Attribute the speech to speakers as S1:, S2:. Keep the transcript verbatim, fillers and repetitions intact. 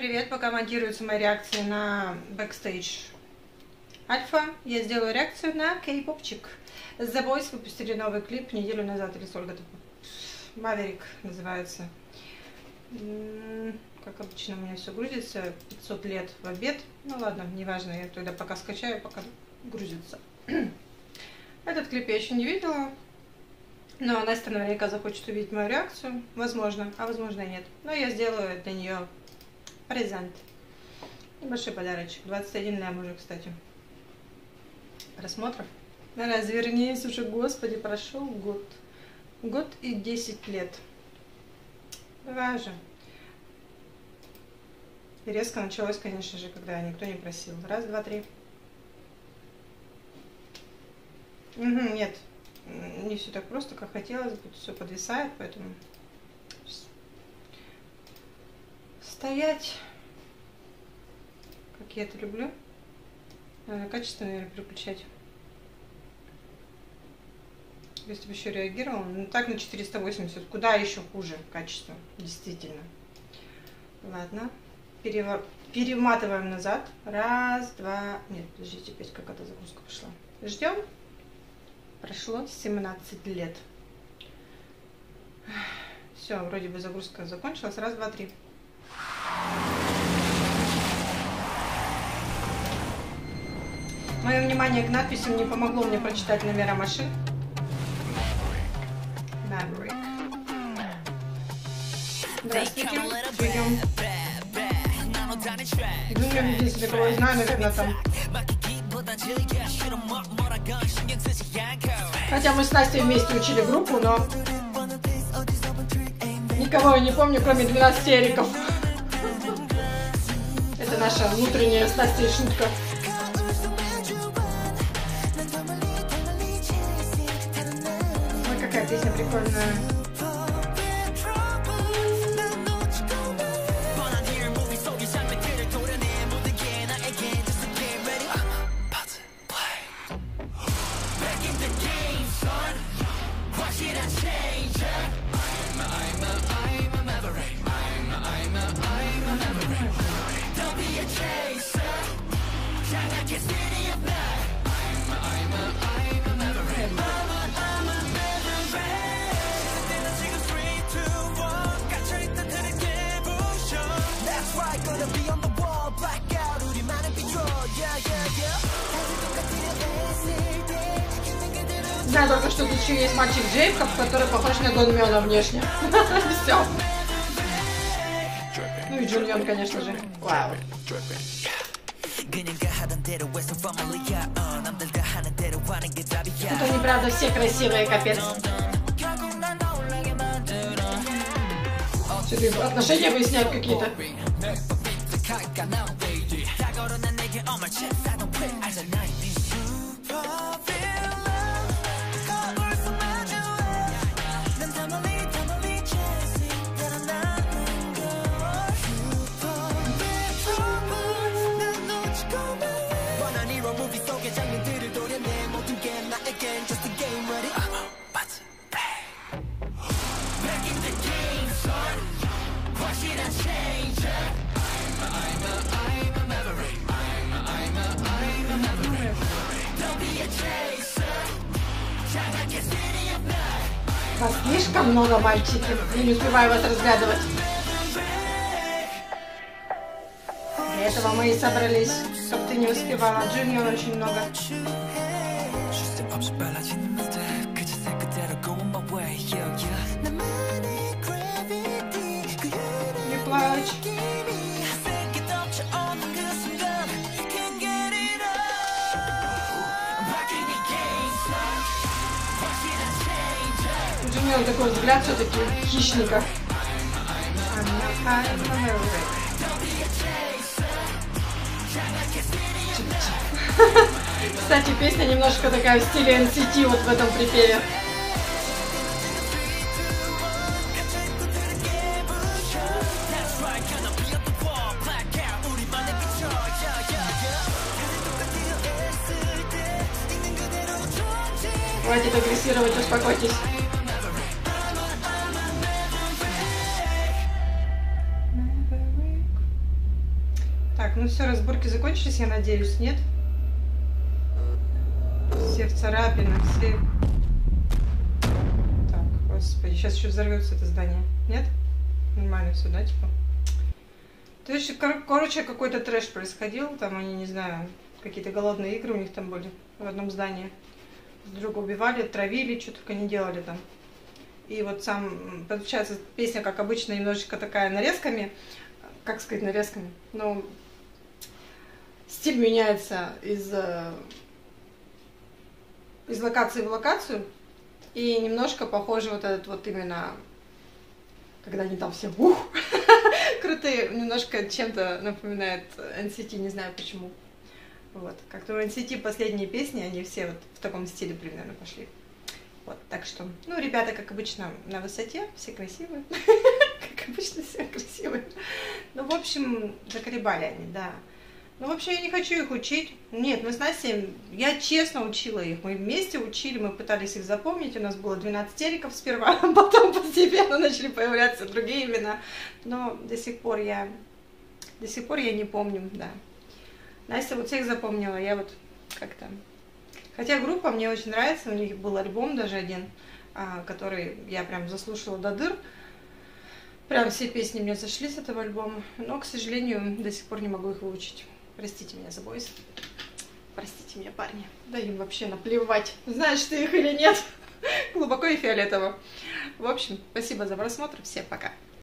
S1: привет! Пока монтируются мои реакции на Backstage Альфа, я сделаю реакцию на кей-попчик. The Boys выпустили новый клип неделю назад или сколько-то. Maverick называется. Как обычно у меня все грузится, пятьсот лет в обед. Ну ладно, неважно, я тогда пока скачаю, пока грузится. Этот клип я еще не видела. Но Настя наверняка захочет увидеть мою реакцию. Возможно, а возможно и нет. Но я сделаю для нее презент. Небольшой подарочек. двадцать один лям уже, кстати. Просмотров. Развернись уже, господи, прошел год. Год и десять лет. Давай же. И резко началось, конечно же, когда никто не просил. Раз, два, три. Угу, нет. Не все так просто, как хотелось бы. Все подвисает, поэтому стоять, как я это люблю. Надо качество, наверное, переключать. Если бы еще реагировал, ну так на четыреста восемьдесят, куда еще хуже качество, действительно. Ладно, Перев... перематываем назад. Раз, два, нет, подождите, опять какая-то загрузка пошла. Ждем. Прошло семнадцать лет. Все, вроде бы загрузка закончилась. Раз, два, три. Мое внимание к надписям не помогло мне прочитать номера машин. Maverick. Здравствуйте. Идем. Думаю, единственное, кого я знаю, наверное, там. Хотя мы с Настей вместе учили группу, но никого я не помню, кроме двенадцати Эриков. Это наша внутренняя с Настей шутка. Ой, какая песня прикольная. Знаю только, что тут еще есть мальчик Джейкоб, который похож на Дон Мёна внешне. Все. Ну и Джульон, конечно же. Вау. Тут они, правда, все красивые, капец. Что-то отношения выясняют какие-то. Вас слишком много, мальчики. Я не успеваю вас разглядывать. Для этого мы и собрались, чтобы ты не успевала. Джульон очень много. Не плачь. У меня такой взгляд все-таки хищника. Кстати, песня немножко такая в стиле эн си ти вот в этом припеве. Хватит агрессировать, успокойтесь. Так, ну все, разборки закончились, я надеюсь, нет? Все в царапинах, все... Так, господи, сейчас еще взорвется это здание. Нет? Нормально все, да, типа? То есть, кор короче, какой-то трэш происходил, там они, не знаю, какие-то голодные игры у них там были в одном здании. Друг друга убивали, травили, что только не делали там. И вот сам, получается, песня, как обычно, немножечко такая нарезками, как сказать, нарезками, но стиль меняется из, из локации в локацию, и немножко похоже вот этот вот именно, когда они там все ух, крутые, немножко чем-то напоминает эн си ти, не знаю почему. Вот, как-то у эн си ти последние песни, они все вот в таком стиле примерно пошли. Вот, так что, ну, ребята, как обычно, на высоте, все красивые, как обычно, все красивые. Ну, в общем, заколебали они, да. Ну, вообще, я не хочу их учить. Нет, мы с Настей, я честно учила их, мы вместе учили, мы пытались их запомнить, у нас было двенадцать териков сперва, а потом постепенно начали появляться другие имена, но до сих пор я, до сих пор я не помню, да. Настя вот всех запомнила, я вот как-то... Хотя группа мне очень нравится, у них был альбом даже один, который я прям заслушала до дыр. Прям все песни мне зашли с этого альбома, но, к сожалению, до сих пор не могу их выучить. Простите меня за бойс. Простите меня, парни. Да им вообще наплевать, знаешь ты их или нет. Глубоко и фиолетово. В общем, спасибо за просмотр, всем пока.